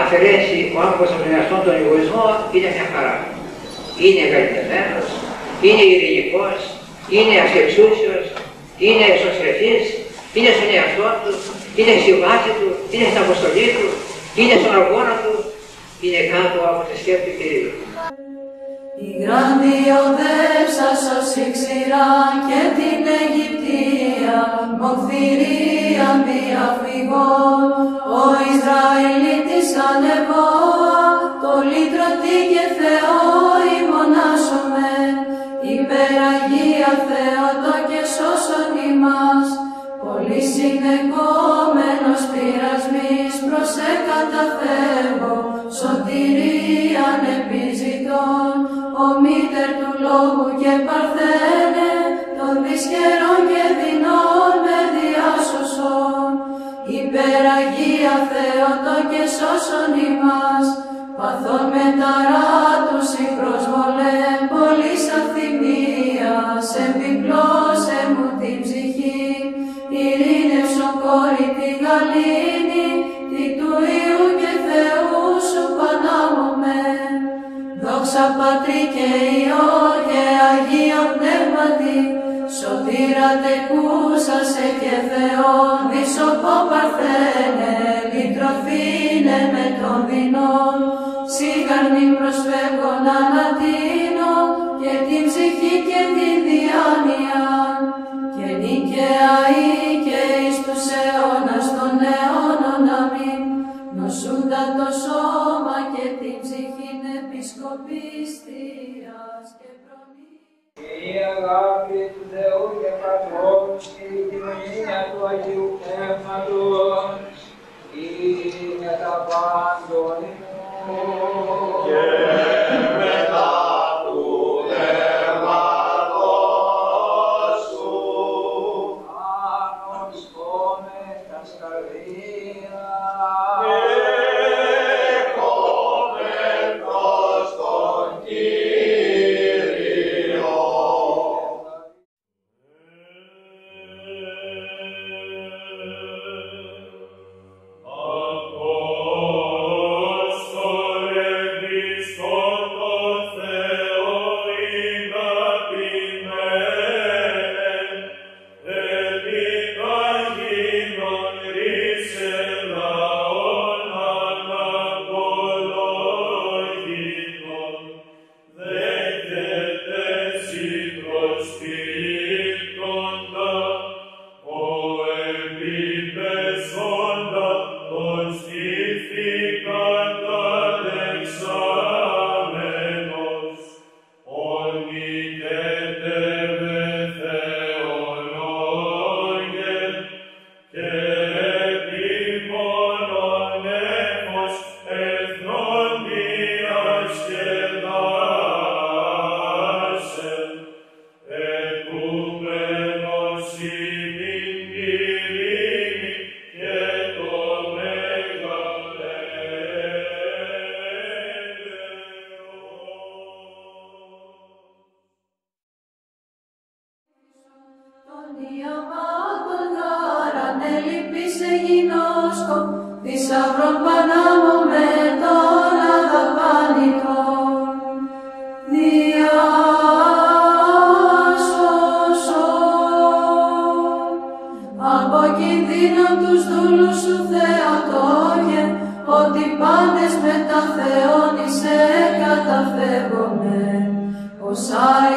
αφαιρέσει ο άνθρωπος από τον εαυτό τον εγωισμό, είναι μια χαρά. Είναι καλλιτεμένος, είναι ειρηνικός, είναι ασεξούσιος, είναι εσωστρεφής, είναι στον εαυτό του, είναι στη βάση του, είναι στην αποστολή του, είναι στον αγώνα του, είναι κάτω από τη σκέπη του Κυρίου. Η γρανδιοδεύσα σώσει ξηρά και την Αιγυπτία, μοχθηρία διαφυγών, ο Ισραηλίτης ανεβόα, το λύτρωτη και Θεό ημωνάσομεν, υπεραγία Θεότο και σώσον ημάς, πολύ συνεκόμενος πειρασμής προς εκαταφεύγω, σωτηρίαν επιζητών, ο μήτερ του λόγου και παρθένε, των δυσκερών και δεινών με διάσωσον, υπεραγία Θεότο και σώσον ημάς, παθών μεταράτωση προσβολέ, πολλής αυθυμίας, επιπλώσε μου την ψυχή, ειρήνευσον κόρη τη γαλήνη, τη του Υιού και Θεού σου πανάμωμεν. Δόξα Πατρί και Υιό και Αγία Πνεύματι, σωτήρα τεκούσασε και Θεόν, δισοπό παρθένε, λυτρωθήνε με των δεινών, σίγαρνη προσφεύγων ανατείνω, και την ψυχή και την διάνοια, και νίκαια ή και εις τους αιώνας των αιώνων αμήν, νοσούντα το σώμα και την ψυχήν επισκοπίστιας και προμήθειας. Η αγάπη του Θεού και Πατρός και η κοινωνία του Αγίου Πνεύματος είναι τα πάντων ημών. Και μετά του δέρματος σου άνος κόμες τα σκαρδία και κόμεν προς τον Κύριο. Θησαυρών πανάμωμε των αδαπάνητων, διάσωσον. Από κινδύνων τους δούλους σου Θεοτόκε, ότι πάντες με τα Θεόν είσαι καταφεύγομεν, ως